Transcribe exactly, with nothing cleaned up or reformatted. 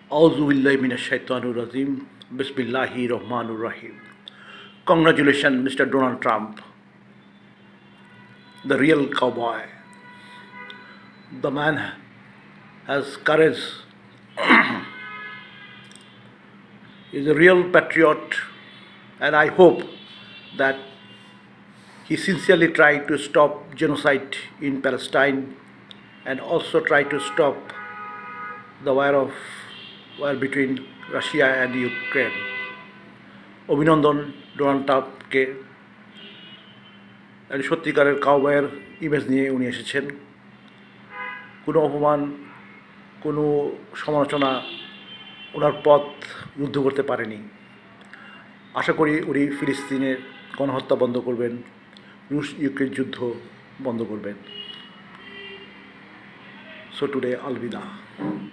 Auzubillahi minash-shaytanir-rajim. Bismillahir-rahmanir-rahim. Congratulations, Mister Donald Trump, the real cowboy. The man has courage, is a real patriot, and I hope that he sincerely tried to stop genocide in Palestine and also try to stop the war of war between Russia and Ukraine. অভিনন্দন Donald ট্রাম্পকে, একটি সত্যিকারের কাউবয়ের image নিয়ে উনি এসেছেন। কোনো অপমান, কোনো সমালোচনা ওনার পথ রুদ্ধ করতে পারেনি। আশা করি উনি ফিলিস্তিনের গণহত্যা বন্ধ করবেন, রুশ ইউক্রেন যুদ্ধ বন্ধ করবেন। So today Alvida.